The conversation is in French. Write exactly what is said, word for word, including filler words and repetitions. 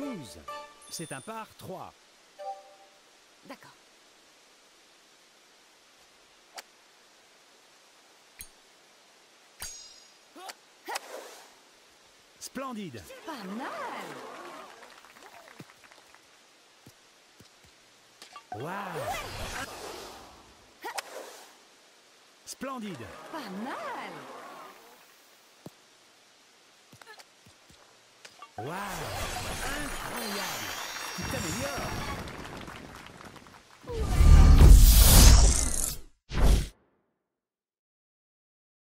douze. C'est un par trois. D'accord. Splendide. Pas mal. Waouh. Splendide. Pas mal. Waouh. Incroyable. Tu t'améliores.